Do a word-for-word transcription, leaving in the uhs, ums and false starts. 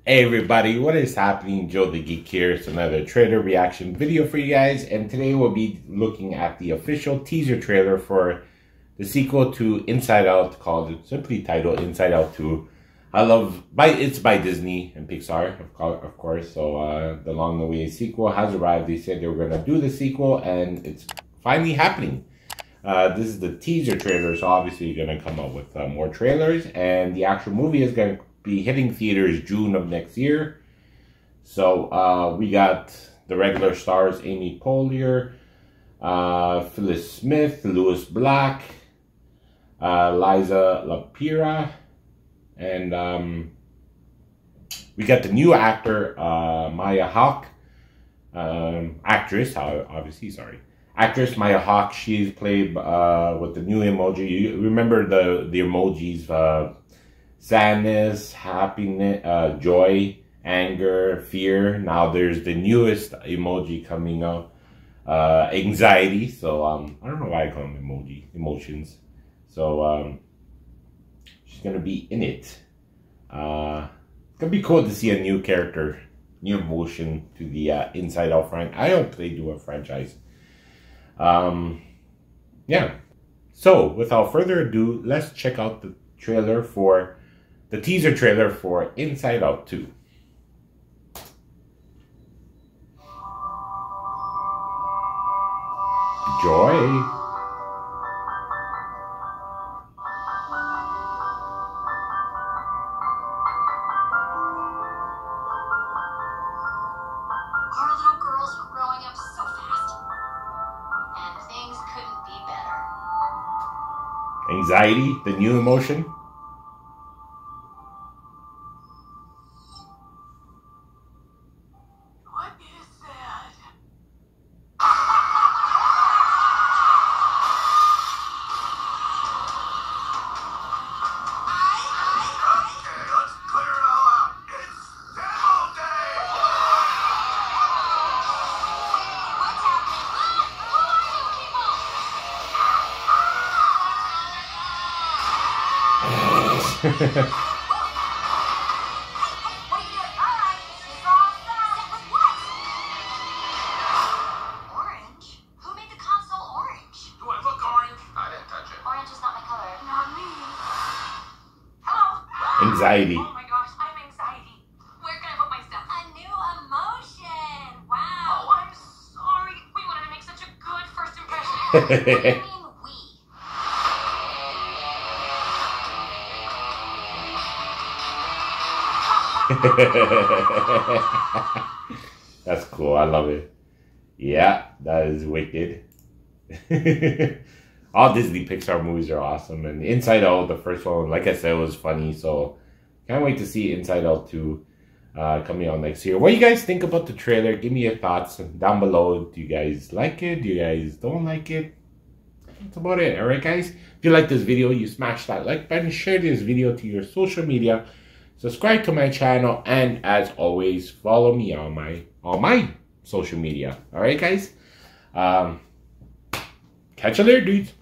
Hey everybody, what is happening? Joe the Geek here. It's another trailer reaction video for you guys, and today we'll be looking at the official teaser trailer for the sequel to Inside Out, called simply titled Inside Out two. I love by it's by Disney and Pixar, of course. Of course. So uh, the long-awaited sequel has arrived. They said they were gonna do the sequel, and it's finally happening. Uh, this is the teaser trailer, so obviously you're gonna come up with uh, more trailers, and the actual movie is gonna be hitting theaters June of next year. So uh, we got the regular stars: Amy Poehler, uh, Phyllis Smith, Lewis Black, uh, Liza Lapira, and um, we got the new actor uh, Maya Hawke, um, actress. Obviously, sorry, actress Maya Hawke. She's played uh, with the new emoji. You remember the the emojis. Uh, Sadness, happiness, uh, joy, anger, fear. Now there's the newest emoji coming out, uh, anxiety. So um, I don't know why I call them emoji, emotions. So um, she's gonna be in it. Uh, it's gonna be cool to see a new character, new emotion to the uh, Inside Out franchise. I hope they do a franchise. Um, yeah. So without further ado, let's check out the trailer for. The teaser trailer for Inside Out two. Joy. Our little girls are growing up so fast, and things couldn't be better. Anxiety, the new emotion. Orange? Who made the console orange? Do I look orange? I didn't touch it. Orange is not my color. Not me. Hello? Anxiety. Oh my gosh, I'm anxiety. Where can I put my stuff? A new emotion. Wow. Oh, I'm sorry. We wanted to make such a good first impression. What do you mean we? That's cool. I love it. Yeah, that is wicked. All Disney Pixar movies are awesome, and Inside Out, the first one, like I said, was funny. So can't wait to see Inside Out two uh, coming out next year. What do you guys think about the trailer? Give me your thoughts down below. Do you guys like it? Do you guys don't like it? That's about it. All right, guys. If you like this video, you smash that like button, share this video to your social media, subscribe to my channel, and as always, follow me on my on my social media. All right, guys. Um, catch you later, dudes.